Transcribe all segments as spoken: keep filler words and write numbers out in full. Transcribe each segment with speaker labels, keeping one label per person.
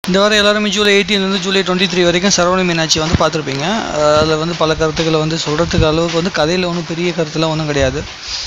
Speaker 1: இந்த வாரம் எல்லாருமே ஜூலை எயிட்டீன்லேருந்து ஜூலை டுவெண்ட்டி த்ரீ வரைக்கும் சரவணன் மீனாட்சி வந்து பார்த்துருப்பீங்க. அதில் வந்து பல கருத்துக்களை வந்து சொல்கிறதுக்கு அளவுக்கு வந்து கதையில் ஒன்றும் பெரிய கருத்துலாம் ஒன்றும் கிடையாது.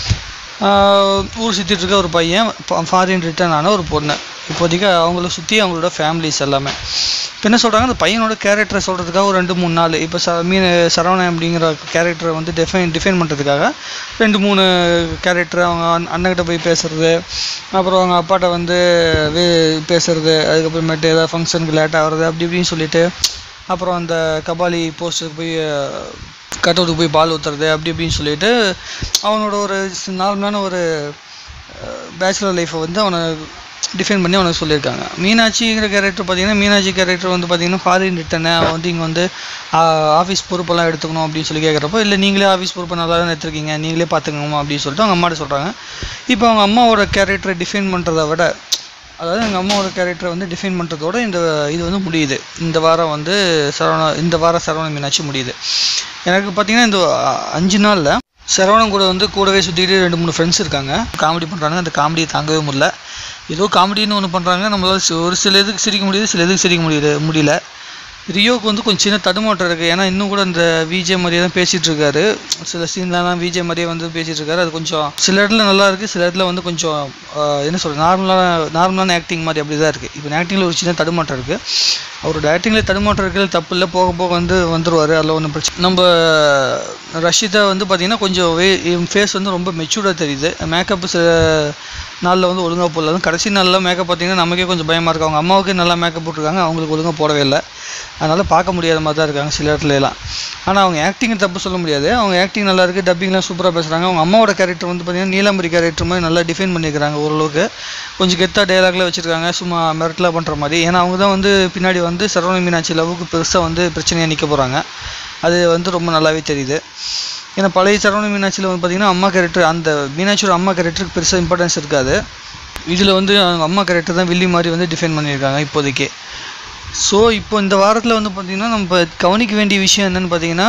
Speaker 1: ஊர் சுற்றிட்டு இருக்க ஒரு பையன், ஃபாரின் ரிட்டர்ன் ஆன ஒரு பொண்ணு, இப்போதைக்கு அவங்கள சுற்றி அவங்களோட ஃபேமிலிஸ் எல்லாமே. இப்போ என்ன சொல்கிறாங்க, அந்த பையனோட கேரக்டரை சொல்கிறதுக்காக ஒரு ரெண்டு மூணு நாள் இப்போ ச மீன் சரவணன் அப்படிங்கிற கேரக்டரை வந்து டிஃபைன் டிஃபைன் பண்ணுறதுக்காக ரெண்டு மூணு கேரக்டர் அவங்க அண்ணன்கிட்ட போய் பேசுகிறது, அப்புறம் அவங்க அப்பாட்ட வந்து வே பேசுகிறது, அதுக்கப்புறமேட்டு ஏதாவது ஃபங்க்ஷனுக்கு லேட்டாக ஆகிறது அப்படி இப்படின்னு சொல்லிவிட்டு, அப்புறம் அந்த கபாலி போஸ்டருக்கு போய் கட்டவுட்டுக்கு போய் பால் ஊற்றுறது அப்படி இப்படின்னு சொல்லிட்டு அவனோட ஒரு நார்மலான ஒரு பேச்சுலர் லைஃப்பை வந்து அவனை டிஃபைன் பண்ணி அவனுக்கு சொல்லியிருக்காங்க. மீனாட்சிங்கிற கேரக்டர் பார்த்திங்கன்னா, மீனாட்சி கேரக்டர் வந்து பார்த்திங்கன்னா ஃபாரின் ரிட்டர்னு அவன் வந்து இங்கே வந்து ஆஃபீஸ் பொறுப்பெல்லாம் எடுத்துக்கணும் அப்படின்னு சொல்லி கேட்குறப்போ, இல்லை நீங்களே ஆஃபீஸ் பொறுப்பை நல்லா தான் எடுத்துருக்கீங்க, நீங்களே பார்த்துக்கோமா அப்படின்னு சொல்லிட்டு அவங்க அம்மாட்ட சொல்கிறாங்க. இப்போ அவங்க அம்மாவோட கேரக்டரை டிஃபைன் பண்ணுறத விட, அதாவது எங்கள் அம்மாவோட கேரக்டரை வந்து டிஃபைன் பண்ணுறதோட இந்த இது வந்து முடியுது. இந்த வாரம் வந்து சரவண இந்த வாரம் சரவணன் மீனாட்சி முடியுது. எனக்கு பார்த்திங்கன்னா இந்த அஞ்சு நாளில் சரவணன் கூட வந்து கூடவே சுற்றிக்கிட்டு ரெண்டு மூணு ஃப்ரெண்ட்ஸ் இருக்காங்க, காமெடி பண்ணுறாங்க. அந்த காமெடியை தாங்கவே முடியல. ஏதோ காமெடின்னு ஒன்று பண்ணுறாங்க, நம்மளால் ஒரு சில இதுக்கு சிரிக்க முடியுது, சில இதுக்கு சிரிக்க முடியுது முடியல. ரியோவுக்கு வந்து கொஞ்சம் சின்ன தடுமாற்றம் இருக்குது. ஏன்னா இன்னும் கூட இந்த விஜே மாதிரியே தான் பேசிகிட்டு இருக்காரு. சில சீன்லாம் விஜே மாதிரியே வந்து பேசிகிட்டு இருக்காரு. அது கொஞ்சம் சில இடத்துல நல்லா இருக்குது, சில இடத்துல வந்து கொஞ்சம் என்ன சொல்கிறது, நார்மலான நார்மலான ஆக்டிங் மாதிரி அப்படி தான் இருக்குது. இப்போ ஆக்டிங்கில் ஒரு சின்ன தடுமாற்றம் இருக்குது. அவரோட ஆக்டிங்கில் தடுமாற்றம் இருக்கிறது தப்பு இல்லை, போக போக வந்து வந்துடுவார், அதில் ஒன்றும் பிரச்சனை. நம்ம ரஷிதா வந்து பார்த்திங்கன்னா கொஞ்சம் வே ஃபேஸ் வந்து ரொம்ப மெச்சூர்டாக தெரியுது. மேக்கப்பு சில நாளில் வந்து ஒழுங்காக போடல. கடைசி நாளில் மேக்கப் பார்த்திங்கன்னா நமக்கே கொஞ்சம் பயமாக இருக்குது. அவங்க அம்மாவுக்கு நல்லா மேக்கப் போட்டிருக்காங்க, அவங்களுக்கு ஒழுங்காக போடவே இல்லை. அதனால் பார்க்க முடியாத மாதிரி தான் இருக்காங்க சில இடத்துலலாம். ஆனால் அவங்க ஆக்டிங் தப்பு சொல்ல முடியாது, அவங்க ஆக்டிங் நல்லா இருக்குது, டப்பிங்லாம் சூப்பராக பேசுகிறாங்க. அவங்க அம்மாவோட கேரக்டர் வந்து பார்த்திங்கன்னா நீலாம்பரி கேரக்டர் மாதிரி நல்லா டிஃபைன் பண்ணியிருக்கிறாங்க. ஓரளவுக்கு கொஞ்சம் கெத்தாக டைலாக்லாம் வச்சுருக்காங்க, சும்மா மிரட்டலாக பண்ணுற மாதிரி. ஏன்னா அவங்க தான் வந்து பின்னாடி வந்து சரவணன் மீனாட்சி லவ்வுக்கு பெருசாக வந்து பிரச்சனையாக நிற்க போகிறாங்க. அது வந்து ரொம்ப நல்லாவே தெரியுது. ஏன்னா பழைய சரவணன் மீனாட்சியில் வந்து பார்த்திங்கன்னா அம்மா கேரக்டர், அந்த மீனாட்சியோட அம்மா கேரக்டருக்கு பெருசாக இம்பார்ட்டன்ஸ் இருக்காது. இதில் வந்து அவங்க அம்மா கேரக்டர் தான் வில்லி மாதிரி வந்து டிஃபைன் பண்ணியிருக்காங்க இப்போதைக்கு. ஸோ இப்போ இந்த வாரத்தில் வந்து பார்த்திங்கன்னா நம்ம கவனிக்க வேண்டிய விஷயம் என்னென்னு பார்த்திங்கன்னா,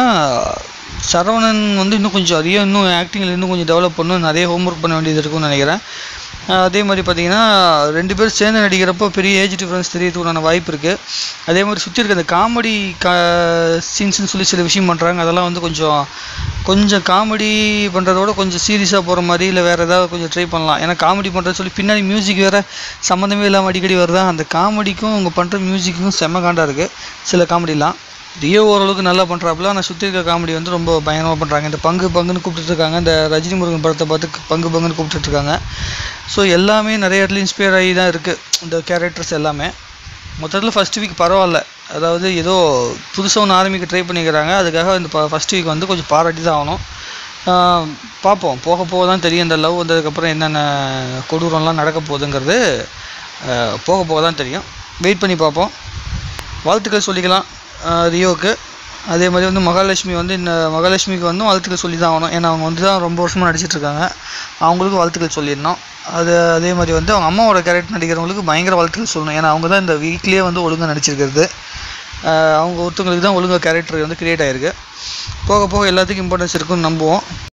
Speaker 1: சரவணன் வந்து இன்னும் கொஞ்சம் அதிகம் இன்னும் ஆக்டிங்கில் இன்னும் கொஞ்சம் டெவலப் பண்ணணும், நிறைய ஹோம்ஒர்க் பண்ண வேண்டியது இருக்குன்னு நினைக்கிறேன். அதே மாதிரி பார்த்திங்கன்னா ரெண்டு பேரும் சேர்ந்து நடிக்கிறப்போ பெரிய ஏஜ் டிஃப்ரென்ஸ் தெரியறதுக்கான வாய்ப்பு இருக்குது. அதே மாதிரி சுற்றி இருக்க அந்த காமெடி கா சீன்ஸ்னு சொல்லி சில விஷயம் பண்ணுறாங்க, அதெல்லாம் வந்து கொஞ்சம் கொஞ்சம் காமெடி பண்ணுறதோட கொஞ்சம் சீரியஸாக போகிற மாதிரி, இல்லை வேறு ஏதாவது கொஞ்சம் ட்ரை பண்ணலாம். ஏன்னா காமெடி பண்ணுறது சொல்லி பின்னாடி மியூசிக் வேறு சம்மந்தமே இல்லாமல் அடிக்கடி வருதா, அந்த காமெடிக்கும் அவங்க பண்ணுற மியூசிக்கும் செம்ம காண்டாக இருக்குது சில காமெடிலாம். ரியோ ஓரளவுக்கு நல்லா பண்ணுறாப்புல, ஆனால் சுற்றி இருக்க காமெடி வந்து ரொம்ப பயங்கரமாக பண்ணுறாங்க. இந்த பங்கு பங்குன்னு கூப்பிட்டுருக்காங்க, இந்த ரஜினி முருகன் படத்தை பார்த்து பங்கு பங்குன்னு கூப்பிட்டுருக்காங்க. ஸோ எல்லாமே நிறைய இடத்துல இன்ஸ்பயர் ஆகி தான் இருக்குது இந்த கேரக்டர்ஸ் எல்லாமே. மொத்தத்தில் ஃபஸ்ட் வீக் பரவாயில்ல, அதாவது ஏதோ புதுசாக ஒன்று ஆரம்பிக்க ட்ரை பண்ணிக்கிறாங்க. அதுக்காக இந்த ஃபஸ்ட் வீக் வந்து கொஞ்சம் பாராட்டி தான் ஆகணும். பார்ப்போம், போக போக தான் தெரியும். இந்த லவ் வந்ததுக்கப்புறம் என்னென்ன கொடூரம்லாம் நடக்க போகுதுங்கிறது போக போக தான் தெரியும். வெயிட் பண்ணி பார்ப்போம். வாழ்த்துக்கள் சொல்லிக்கலாம் ரியோவுக்கு. அதே மாதிரி வந்து மகாலட்சுமி வந்து இந்த மகாலட்சுமிக்கு வந்து வாழ்த்துக்கள் சொல்லி தான் ஆகணும். ஏன்னா அவங்க வந்து தான் ரொம்ப வருஷமாக நடிச்சிட்ருக்காங்க, அவங்களுக்கும் வாழ்த்துக்கள் சொல்லிடணும். அது அதே மாதிரி வந்து அவங்க அம்மாவோட கேரக்டர் நடிக்கிறவங்களுக்கு பயங்கர வாழ்த்துக்கள் சொல்லணும். ஏன்னா அவங்க தான் இந்த வீக்லேயே வந்து ஒழுங்காக நடிச்சிருக்கிறது. அவங்க ஒருத்தவங்களுக்கு தான் ஒழுங்காக கேரக்டர் வந்து க்ரியேட் ஆகிருக்கு. போக போக எல்லாத்துக்கும் இம்பார்ட்டன்ஸ் இருக்குன்னு நம்புவோம்.